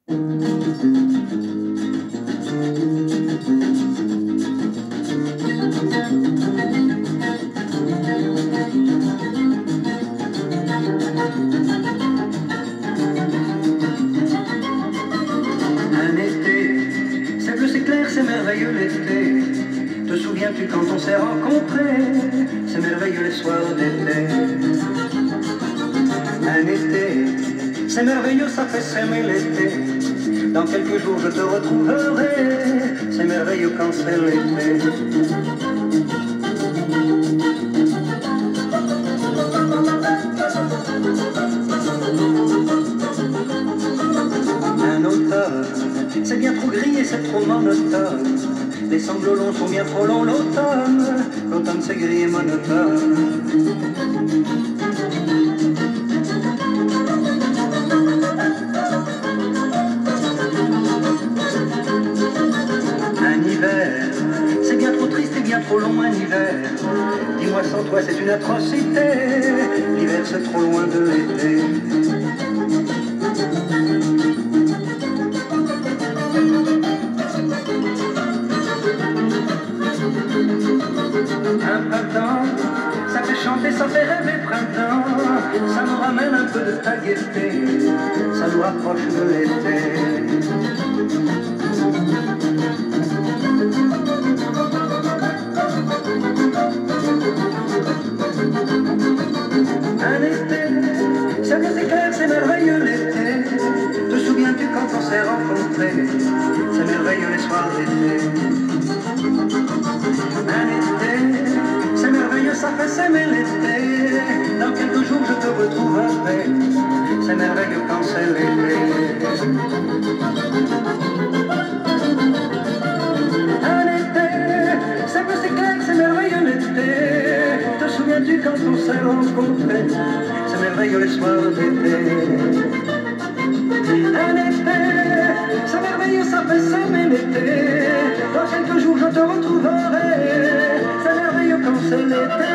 Un été, c'est bleu, c'est clair, c'est merveilleux l'été. Te souviens-tu quand on s'est rencontrés? C'est merveilleux les soirs d'été. Un été, c'est merveilleux, ça fait s'aimer l'été. Dans quelques jours je te retrouverai. C'est merveilleux quand c'est l'été. Un automne, c'est bien trop gris et c'est trop monotone. Les sanglots longs sont bien trop longs l'automne. L'automne c'est gris et monotone. Un hiver, c'est bien trop triste et bien trop long un hiver. Dis-moi sans toi c'est une atrocité. L'hiver c'est trop loin de l'été. Un printemps, ça fait chanter, ça fait rêver printemps. Ça nous ramène un peu de ta gaieté. Ça nous rapproche de l'été. Un été, c'est bien, c'est clair, c'est merveilleux l'été. Te souviens-tu quand on s'est rencontrés? C'est merveilleux les soirs d'été. Un été, c'est merveilleux, ça fait s'aimer l'été. Dans quelques jours je te retrouverai. C'est merveilleux quand c'est l'été. Un été, c'est bleu, c'est clair, c'est merveilleux l'été. Te souviens-tu quand on s'est rencontrés? C'est merveilleux les soirs d'été. Un été, c'est merveilleux, ça fait s'aimer l'été. Dans quelques jours je te retrouverai. C'est merveilleux quand c'est l'été.